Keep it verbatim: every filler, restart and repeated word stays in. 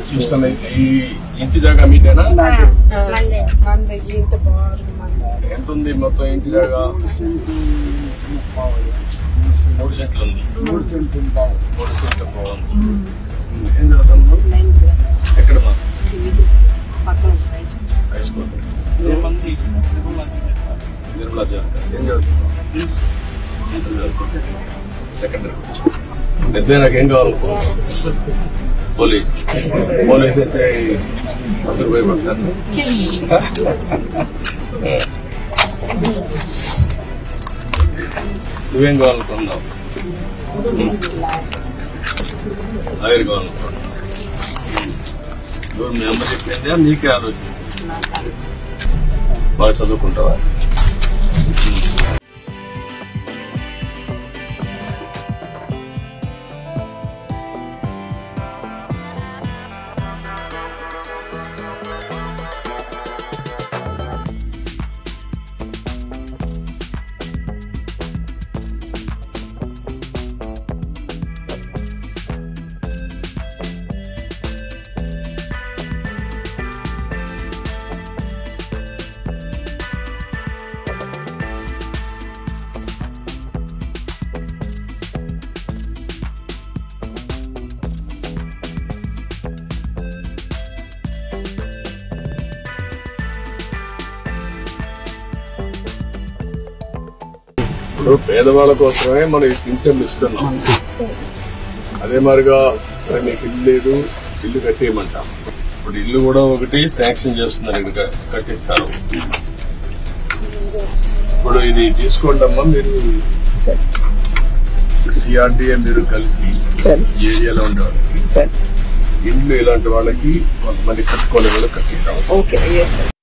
చూస్తున్నా ఈ ఇంటి జాగా మీదేనా? ఎంత ఉంది మొత్తం ఇంటి జాగా? మూడు సెంట్లు ఉంది. మూడు సెంట్లు మూడు సెంట్లు బాగుంది. ఏం చదువుతాము? ఎక్కడమ్మా? High school. నిర్మలా జాతర. ఏం చదువుతున్నావు? సెకండరీ. పెద్ద నాకేం కావాలనుకో? పోలీస్. పోలీస్ అయితే అందరూ భయపడతారు. నువ్వేం కావాలనుకున్నావు? లాయర్ కావాలనుకున్నావు. మీ అమ్మ చెప్పిందా నీకే ఆలోచన? బాగా చదువుకుంటావా? ఇప్పుడు పేదవాళ్ళ కోసమే మనం ఈ పింఛన్లు ఇస్తున్నాం. అదే మరిగా సరే మీకు ఇల్లు లేదు, ఇల్లు కట్టేయమంటాం. ఇప్పుడు ఇల్లు కూడా ఒకటి శాంక్షన్ చేస్తున్నారు, ఇది కట్టిస్తారు. ఇప్పుడు ఇది తీసుకోండమ్మా, మీరు సిఆర్డీఏ మీరు కలిసి ఏరియాలో ఉండే వాళ్ళకి ఇల్లు ఇలాంటి వాళ్ళకి కొంతమంది కట్టుకోలే వాళ్ళకి కట్టిస్తాం.